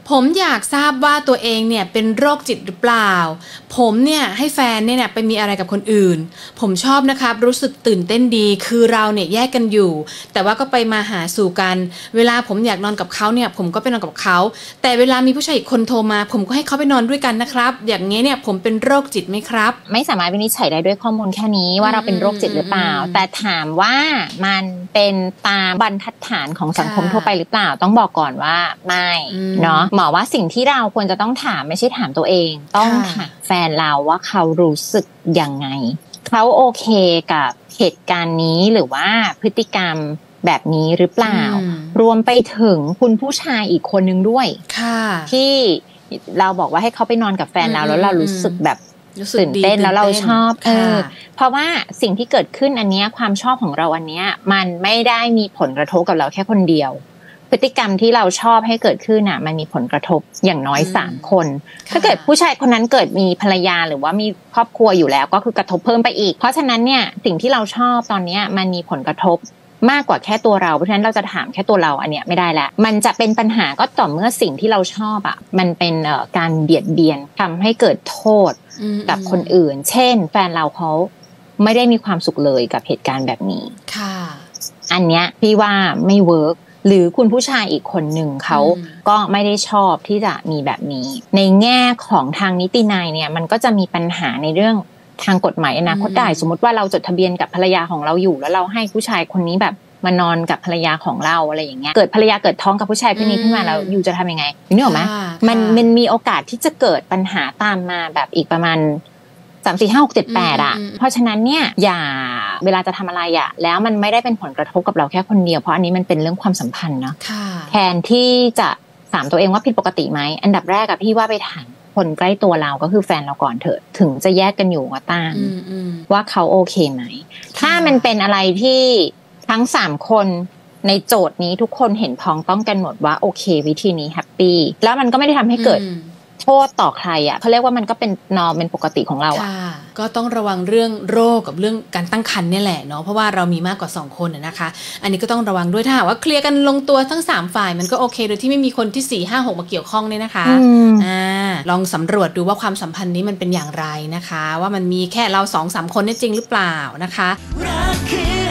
ผมอยากทราบว่าตัวเองเนี่ยเป็นโรคจิตหรือเปล่าผมเนี่ยให้แฟนเนี่ยไปมีอะไรกับคนอื่นผมชอบนะครับรู้สึกตื่นเต้นดีคือเราเนี่ยแยกกันอยู่แต่ว่าก็ไปมาหาสู่กันเวลาผมอยากนอนกับเขาเนี่ยผมก็ไปนอนกับเขาแต่เวลามีผู้ชายอีกคนโทรมาผมก็ให้เขาไปนอนด้วยกันนะครับอย่างนี้เนี่ยผมเป็นโรคจิตไหมครับไม่สามารถวินิจฉัยได้ด้วยข้อมูลแค่นี้ว่าเราเป็นโรคจิตหรือเปล่าแต่ถามว่ามันเป็นตามบรรทัดฐานของสังคมทั่วไปหรือเปล่าต้องบอกก่อนว่าไม่เนาะหมอว่าสิ่งที่เราควรจะต้องถามไม่ใช่ถามตัวเองต้องถามแฟนเราว่าเขารู้สึกยังไงเขาโอเคกับเหตุการณ์นี้หรือว่าพฤติกรรมแบบนี้หรือเปล่ารวมไปถึงคุณผู้ชายอีกคนนึงด้วยที่เราบอกว่าให้เขาไปนอนกับแฟนเราแล้วเรารู้สึกแบบตื่นเต้นแล้วเราชอบเพราะว่าสิ่งที่เกิดขึ้นอันเนี้ยความชอบของเราอันเนี้ยมันไม่ได้มีผลกระทบกับเราแค่คนเดียวพฤติกรรมที่เราชอบให้เกิดขึ้นมันมีผลกระทบอย่างน้อย3คนถ้าเกิดผู้ชายคนนั้นเกิดมีภรรยาหรือว่ามีครอบครัวอยู่แล้วก็คือกระทบเพิ่มไปอีกเพราะฉะนั้นเนี่ยสิ่งที่เราชอบตอนนี้มันมีผลกระทบมากกว่าแค่ตัวเราเพราะฉะนั้นเราจะถามแค่ตัวเราอันเนี้ยไม่ได้แล้วมันจะเป็นปัญหาก็ต่อเมื่อสิ่งที่เราชอบมันเป็นการเบียดเบียนทำให้เกิดโทษกับคนอื่นเช่นแฟนเราเขาไม่ได้มีความสุขเลยกับเหตุการณ์แบบนี้อันเนี้ยพี่ว่าไม่เวิร์กหรือคุณผู้ชายอีกคนหนึ่งเขาก็ไม่ได้ชอบที่จะมีแบบนี้ในแง่ของทางนิตินัยเนี่ยมันก็จะมีปัญหาในเรื่องทางกฎหมายอนาคตได้สมมติว่าเราจดทะเบียนกับภรรยาของเราอยู่แล้วเราให้ผู้ชายคนนี้แบบมานอนกับภรรยาของเราอะไรอย่างเงี้ยเกิดภรรยาเกิดท้องกับผู้ชายคนนี้ขึ้นมาแล้วอยู่จะทำยังไงนึกออกไหมมันมีโอกาสที่จะเกิดปัญหาตามมาแบบอีกประมาณ3 4 5 6 7 8เพราะฉะนั้นเนี่ยอย่าเวลาจะทำอะไรแล้วมันไม่ได้เป็นผลกระทบกับเราแค่คนเดียวเพราะอันนี้มันเป็นเรื่องความสัมพันธ์เนาะแทนที่จะถามตัวเองว่าผิดปกติไหมอันดับแรกพี่ว่าไปถามคนใกล้ตัวเราก็คือแฟนเราก่อนเถอะถึงจะแยกกันอยู่ก็ตามว่าเขาโอเคไหมถ้ามันเป็นอะไรที่ทั้ง3คนในโจทย์นี้ทุกคนเห็นพ้องต้องกันหมดว่าโอเควิธีนี้แฮปปี้แล้วมันก็ไม่ได้ทำให้เกิดโทษต่อใครเขาเรียกว่ามันก็เป็นนอร์มเป็นปกติของเราก็ต้องระวังเรื่องโรคกับเรื่องการตั้งครรภ์เนี่ยแหละเนาะเพราะว่าเรามีมากกว่า2คนนะคะอันนี้ก็ต้องระวังด้วยถ้าว่าเคลียร์กันลงตัวทั้ง3ฝ่ายมันก็โอเคโดยที่ไม่มีคนที่4 5 6มาเกี่ยวข้องเนี่ยนะคะลองสำรวจดูว่าความสัมพันธ์นี้มันเป็นอย่างไรนะคะว่ามันมีแค่เรา 2-3 คนนี่จริงหรือเปล่านะคะ